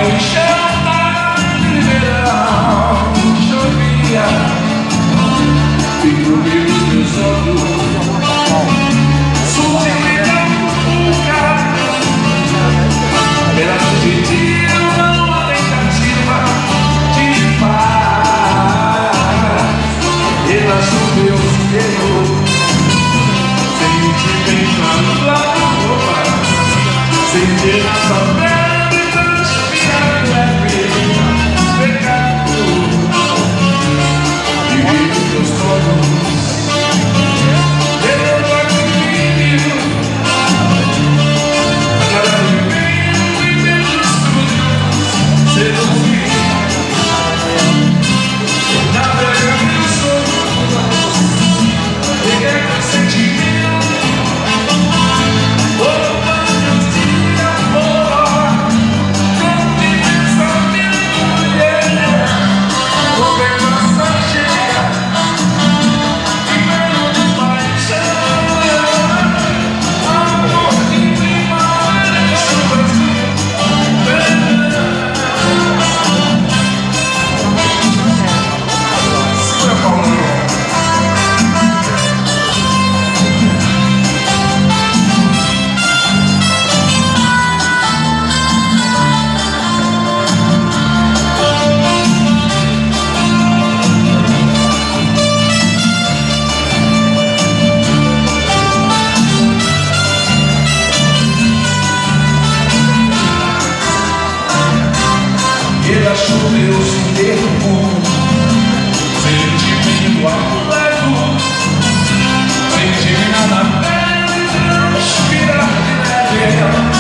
enxergar de verão chovia e no meio dos meus olhos surgiu um cara pela fugitiva, uma tentativa de paz. Ela subiu o espelho sem te pensar lá no roupa, sem ter essa pele transpirar leve, pecado e vive meus sonhos. Eu já comigo, agora vivendo em meus sonhos, seduzir, navega meus sonhos, ligar com sentimento. Ela choveu sem tempo, sentimento amuleto, sentimento na pele, transpirar de leve.